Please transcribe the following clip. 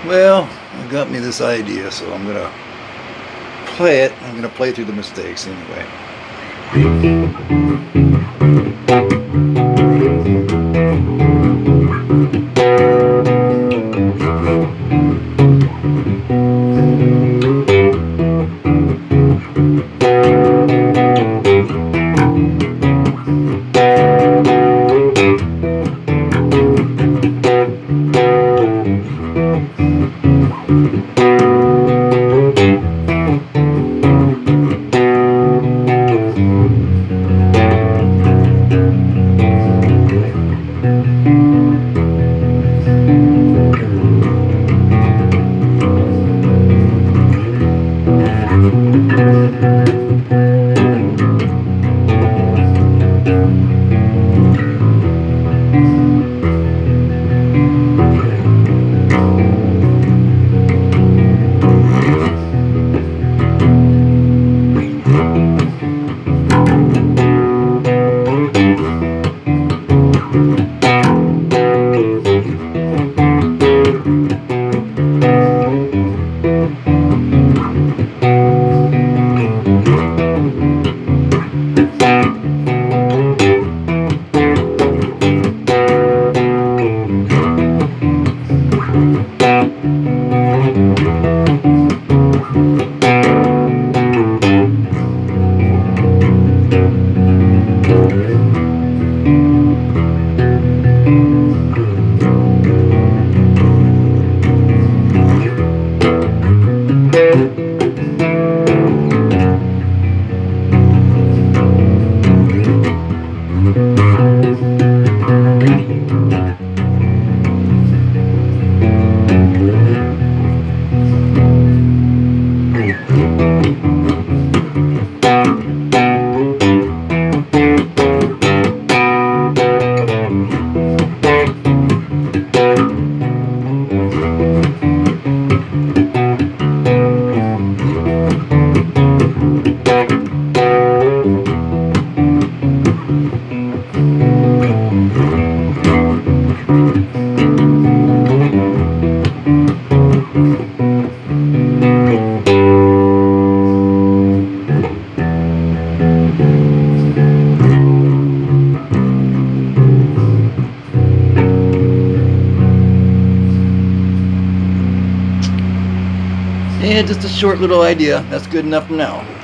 Well, it got me this idea, so I'm gonna play it. I'm gonna play through the mistakes anyway. And just a short little idea. That's good enough for now.